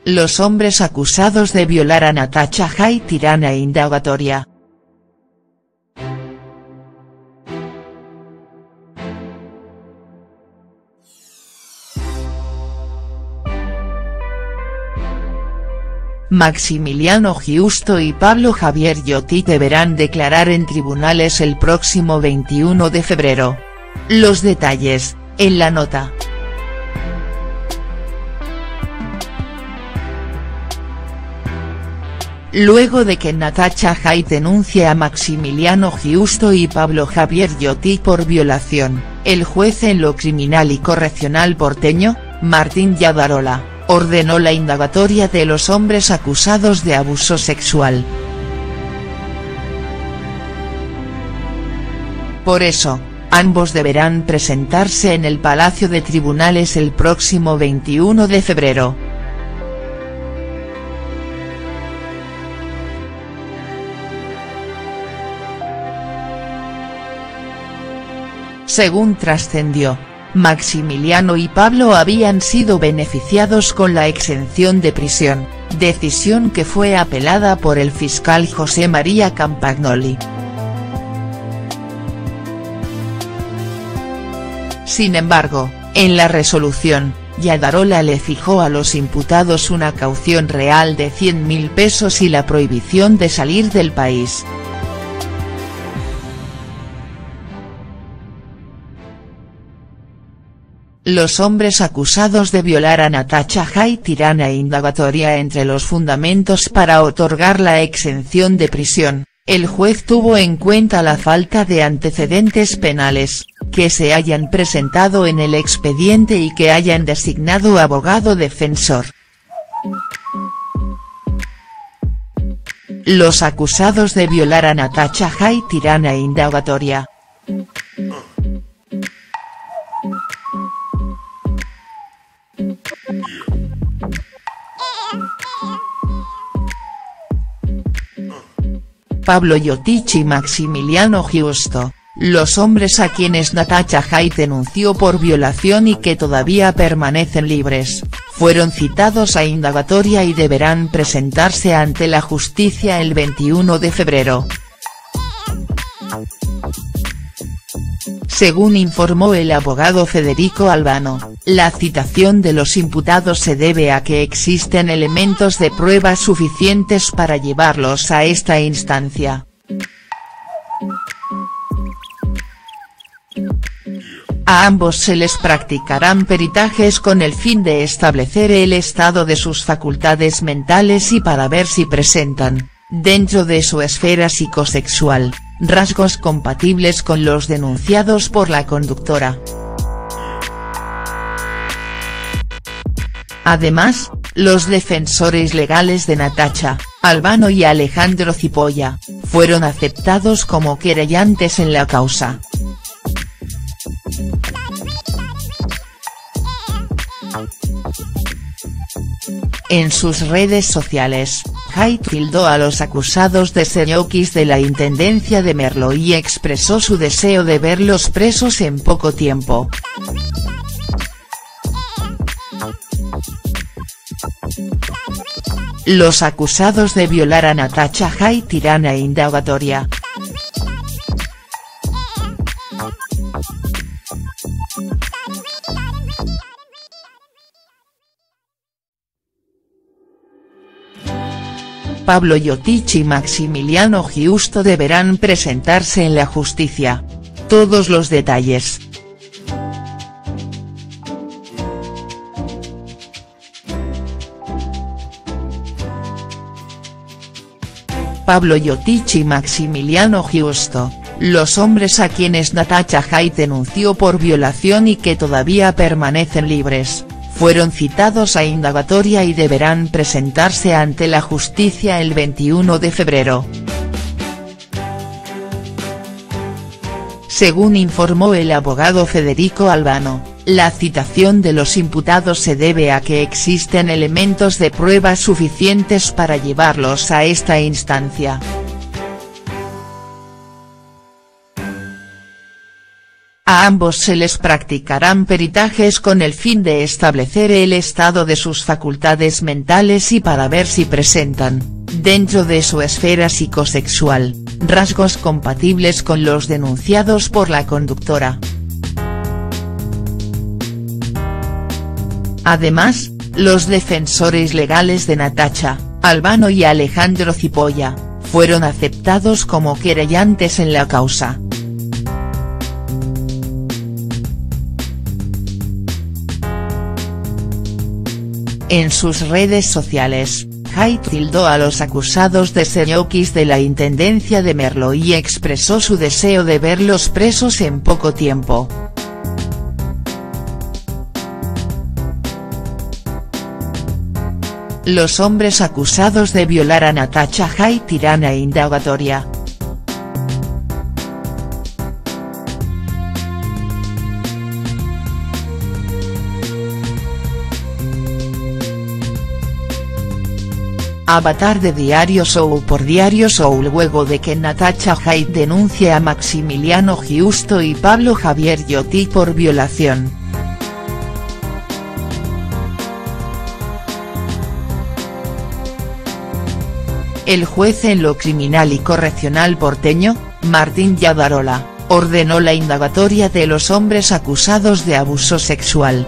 Los hombres acusados de violar a Natasha Haidt irán a indagatoria. Maximiliano Giusto y Pablo Javier Llotí deberán declarar en tribunales el próximo 21 de febrero. Los detalles, en la nota. Luego de que Natasha Haidt denuncie a Maximiliano Giusto y Pablo Javier Llotí por violación, el juez en lo criminal y correccional porteño, Martín Yadarola, ordenó la indagatoria de los hombres acusados de abuso sexual. Por eso, ambos deberán presentarse en el Palacio de Tribunales el próximo 21 de febrero. Según trascendió, Maximiliano y Pablo habían sido beneficiados con la exención de prisión, decisión que fue apelada por el fiscal José María Campagnoli. Sin embargo, en la resolución, Yadarola le fijó a los imputados una caución real de 100.000 pesos y la prohibición de salir del país. Los hombres acusados de violar a Natasha Haidt irán a indagatoria. Entre los fundamentos para otorgar la exención de prisión, el juez tuvo en cuenta la falta de antecedentes penales, que se hayan presentado en el expediente y que hayan designado abogado defensor. Los acusados de violar a Natasha Haidt irán a indagatoria. Pablo Llotí y Maximiliano Giusto, los hombres a quienes Natasha Haidt denunció por violación y que todavía permanecen libres, fueron citados a indagatoria y deberán presentarse ante la justicia el 21 de febrero. Según informó el abogado Federico Albano, la citación de los imputados se debe a que existen elementos de prueba suficientes para llevarlos a esta instancia. A ambos se les practicarán peritajes con el fin de establecer el estado de sus facultades mentales y para ver si presentan, dentro de su esfera psicosexual, rasgos compatibles con los denunciados por la conductora. Además, los defensores legales de Natasha, Albano y Alejandro Cipolla, fueron aceptados como querellantes en la causa. En sus redes sociales, Haidt tildó a los acusados de ser ñoquis de la intendencia de Merlo y expresó su deseo de verlos presos en poco tiempo. Los acusados de violar a Natasha Haidt irán a indagatoria. Pablo Llotí y Maximiliano Giusto deberán presentarse en la justicia. Todos los detalles. Pablo Llotí y Maximiliano Giusto, los hombres a quienes Natasha Haidt denunció por violación y que todavía permanecen libres, fueron citados a indagatoria y deberán presentarse ante la justicia el 21 de febrero. Según informó el abogado Federico Albano, la citación de los imputados se debe a que existen elementos de prueba suficientes para llevarlos a esta instancia. A ambos se les practicarán peritajes con el fin de establecer el estado de sus facultades mentales y para ver si presentan, dentro de su esfera psicosexual, rasgos compatibles con los denunciados por la conductora. Además, los defensores legales de Natacha, Albano y Alejandro Cipolla, fueron aceptados como querellantes en la causa. En sus redes sociales, Haidt tildó a los acusados de ser ñoquis de la intendencia de Merlo y expresó su deseo de verlos presos en poco tiempo. Los hombres acusados de violar a Natacha Haidt irán a indagatoria. Avatar de Diario Show por Diario Show. Luego de que Natacha Haidt denuncie a Maximiliano Giusto y Pablo Javier Lloti por violación. El juez en lo criminal y correccional porteño, Martín Yadarola, ordenó la indagatoria de los hombres acusados de abuso sexual.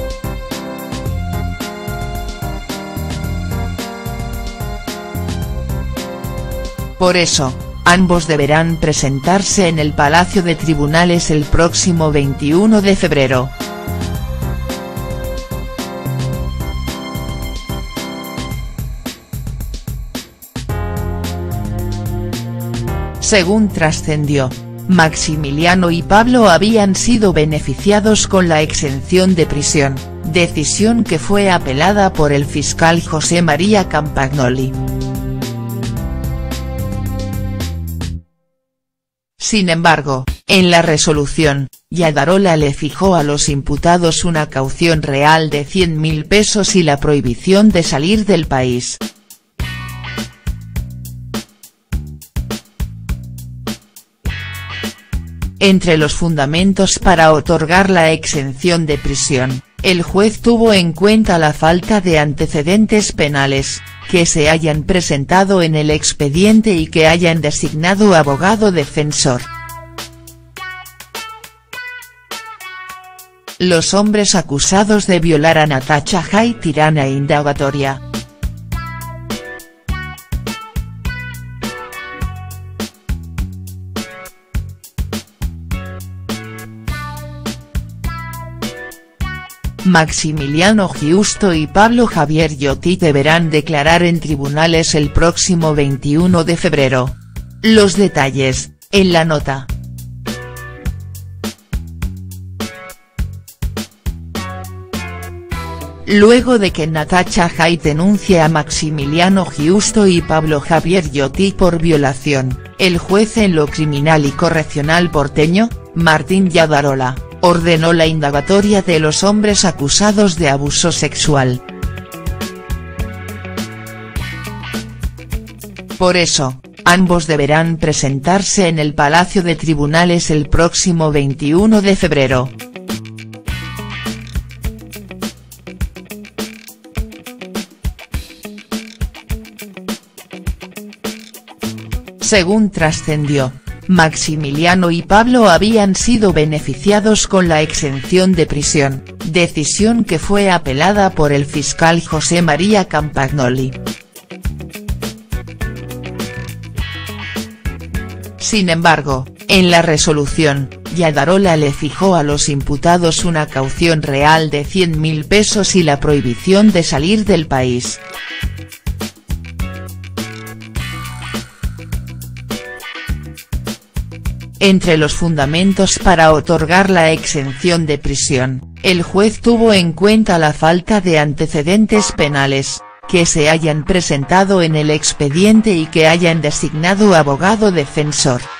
Por eso, ambos deberán presentarse en el Palacio de Tribunales el próximo 21 de febrero. Según trascendió, Maximiliano y Pablo habían sido beneficiados con la exención de prisión, decisión que fue apelada por el fiscal José María Campagnoli. Sin embargo, en la resolución, Yadarola le fijó a los imputados una caución real de 100.000 pesos y la prohibición de salir del país. Entre los fundamentos para otorgar la exención de prisión, el juez tuvo en cuenta la falta de antecedentes penales, que se hayan presentado en el expediente y que hayan designado abogado defensor. Los hombres acusados de violar a Natacha Haidt irán a indagatoria. Maximiliano Giusto y Pablo Javier Lloti deberán declarar en tribunales el próximo 21 de febrero. Los detalles, en la nota. Luego de que Natacha Haidt denuncie a Maximiliano Giusto y Pablo Javier Lloti por violación, el juez en lo criminal y correccional porteño, Martín Yadarola, ordenó la indagatoria de los hombres acusados de abuso sexual. Por eso, ambos deberán presentarse en el Palacio de Tribunales el próximo 21 de febrero. Según trascendió, Maximiliano y Pablo habían sido beneficiados con la exención de prisión, decisión que fue apelada por el fiscal José María Campagnoli. Sin embargo, en la resolución, Yadarola le fijó a los imputados una caución real de 100.000 pesos y la prohibición de salir del país. Entre los fundamentos para otorgar la exención de prisión, el juez tuvo en cuenta la falta de antecedentes penales, que se hayan presentado en el expediente y que hayan designado abogado defensor.